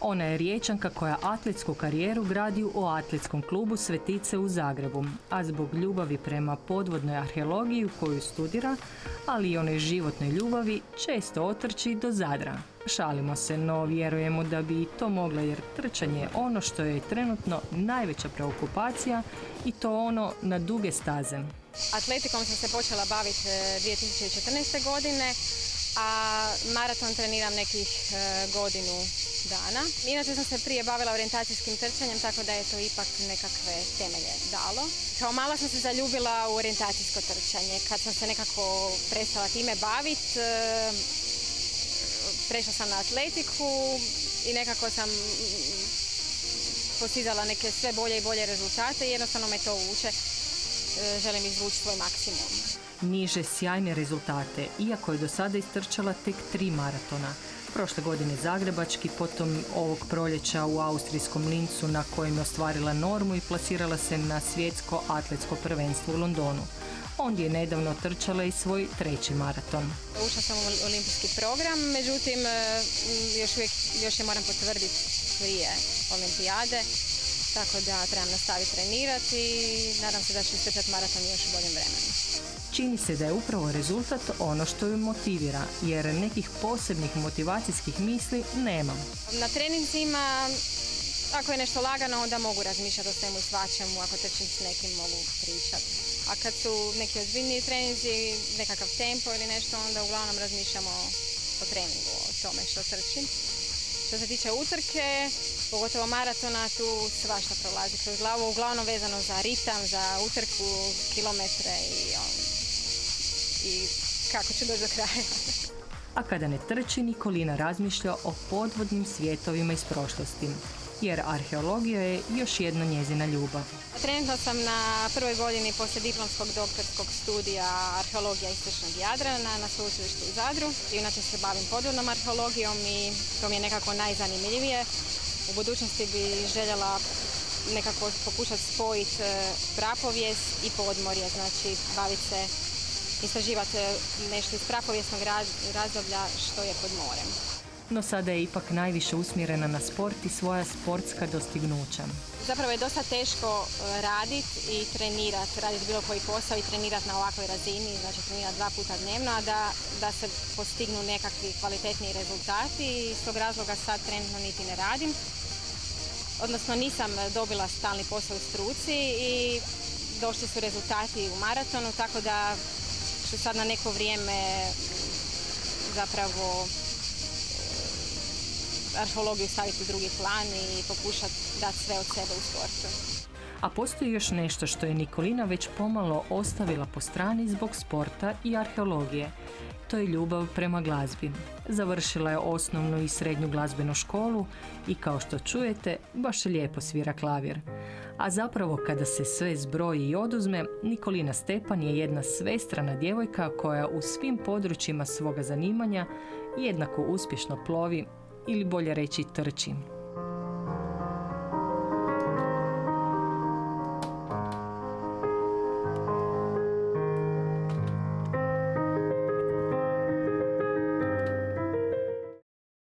Ona je Riječanka koja atletsku karijeru gradi u atletskom klubu Svetice u Zagrebu, a zbog ljubavi prema podvodnoj arheologiji koju studira, ali i onoj životnoj ljubavi, često otrči do Zadra. Šalimo se, no vjerujemo da bi i to mogla, jer trčanje je ono što je trenutno najveća preokupacija i to ono na duge staze. Atletikom sam se počela baviti 2014. godine, a maraton treniram nekih godinu dana. Inače sam se prije bavila orijentacijskim trčanjem, tako da je to ipak nekakve temelje dalo. Kao mala sam se zaljubila u orijentacijsko trčanje. Kad sam se nekako prestala time baviti, prešla sam na atletiku i nekako sam postizala neke sve bolje i bolje rezultate i jednostavno me to vuče. Želim izvući svoj maksimum. Niže sjajne rezultate, iako je do sada istrčala tek 3 maratona. Prošle godine zagrebački, potom ovog proljeća u austrijskom Lincu na kojem je ostvarila normu i plasirala se na svjetsko atletsko prvenstvo u Londonu. Ondje je nedavno trčala i svoj 3. maraton. Ušla sam u olimpijski program, međutim još je moram potvrditi prije olimpijade, tako da trebam nastaviti trenirati i nadam se da ću istrčati maraton još u boljem vremenu. Čini se da je upravo rezultat ono što ju motivira, jer nekih posebnih motivacijskih misli nema. Na treninzima, ako je nešto lagano, onda mogu razmišljati o svemu i svačemu, ako trčim s nekim mogu pričati. A kad su neki ozbiljniji treninzi, nekakav tempo ili nešto, onda uglavnom razmišljamo o treningu, o tome što trčim. Što se tiče utrke, pogotovo maratona, tu svašta prolazi kroz glavu, uglavnom vezano za ritam, za utrku, kilometre i kako ću doći do kraja. A kada ne trči, Nikolina razmišlja o podvodnim svijetovima iz prošlosti, jer arheologija je još jedna njezina ljubav. Trenutno sam na prvoj godini poslijediplomskog doktorskog studija arheologija istočnog Jadrana na sveučilištu u Zadru. Inače se bavim podvodnom arheologijom i to mi je nekako najzanimljivije. U budućnosti bi željela nekako pokušati spojiti prapovijest i podmorje, znači baviti se, istraživati nešto iz prapovijesnog razdoblja što je pod morem. No sada je ipak najviše usmjerena na sport i svoja sportska dostignuća. Zapravo je dosta teško raditi i trenirati, raditi bilo koji posao i trenirati na ovakvoj razini, znači trenirati 2 puta dnevno, a da se postignu nekakvi kvalitetniji rezultati i iz tog razloga sad trenutno niti ne radim. Odnosno nisam dobila stalni posao u struci i došli su rezultati u maratonu, tako da ću sad na neko vrijeme zapravo arheologiju staviti u drugi plan i pokušati dati sve od sebe u sportu. A postoji još nešto što je Nikolina već pomalo ostavila po strani zbog sporta i arheologije. To je ljubav prema glazbi. Završila je osnovnu i srednju glazbenu školu i kao što čujete, baš lijepo svira klavir. A zapravo kada se sve zbroji i oduzme, Nikolina Stepan je jedna svestrana djevojka koja u svim područjima svoga zanimanja jednako uspješno plovi ili bolje reći trči.